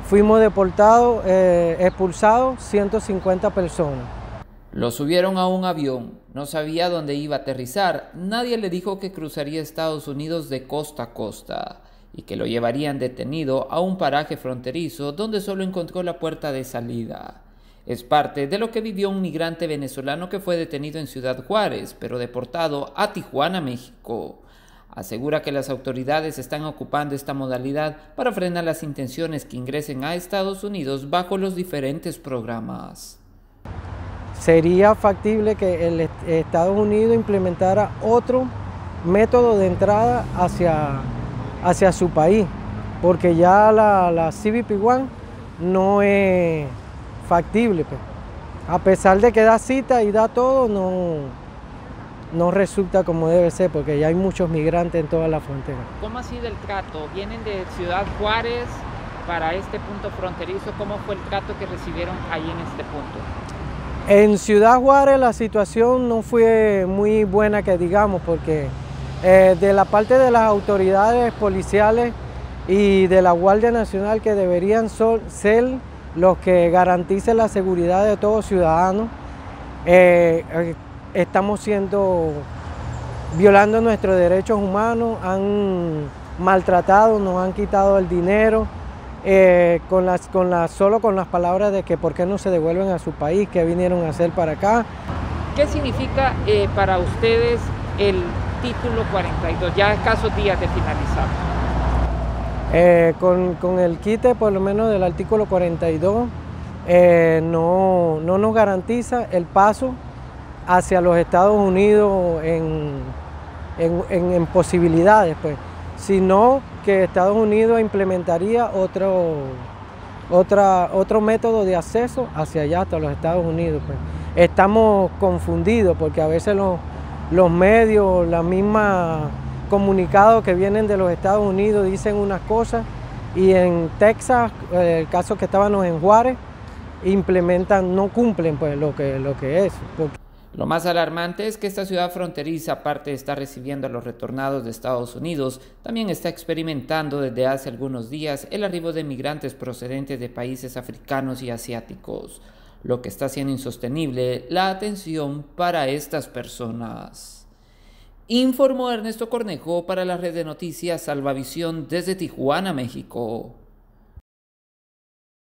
fuimos deportados, expulsados 150 personas. Lo subieron a un avión, no sabía dónde iba a aterrizar, nadie le dijo que cruzaría Estados Unidos de costa a costa y que lo llevarían detenido a un paraje fronterizo donde solo encontró la puerta de salida. Es parte de lo que vivió un migrante venezolano que fue detenido en Ciudad Juárez, pero deportado a Tijuana, México. Asegura que las autoridades están ocupando esta modalidad para frenar las intenciones que ingresen a Estados Unidos bajo los diferentes programas. Sería factible que el Estados Unidos implementara otro método de entrada hacia su país, porque ya la CBP One no es factible, pues. A pesar de que da cita y da todo, no resulta como debe ser, porque ya hay muchos migrantes en toda la frontera. ¿Cómo ha sido el trato? ¿Vienen de Ciudad Juárez para este punto fronterizo? ¿Cómo fue el trato que recibieron ahí en este punto? En Ciudad Juárez la situación no fue muy buena, que digamos, porque de la parte de las autoridades policiales y de la Guardia Nacional, que deberían ser los que garanticen la seguridad de todos ciudadanos, estamos violando nuestros derechos humanos, han maltratado, nos han quitado el dinero, solo con las palabras de que por qué no se devuelven a su país, qué vinieron a hacer para acá. ¿Qué significa para ustedes el título 42, ya a escasos días de finalizar? Con el quite, por lo menos del artículo 42, no nos garantiza el paso hacia los Estados Unidos en posibilidades, pues, sino que Estados Unidos implementaría otro método de acceso hacia allá, hasta los Estados Unidos, pues. Estamos confundidos porque a veces los medios, la misma comunicados que vienen de los Estados Unidos dicen unas cosas, y en Texas, el caso que estábamos en Juárez, no cumplen pues lo que es. Lo más alarmante es que esta ciudad fronteriza, aparte de estar recibiendo a los retornados de Estados Unidos, también está experimentando desde hace algunos días el arribo de migrantes procedentes de países africanos y asiáticos, lo que está haciendo insostenible la atención para estas personas. Informó Ernesto Cornejo para la red de noticias Salvavisión desde Tijuana, México.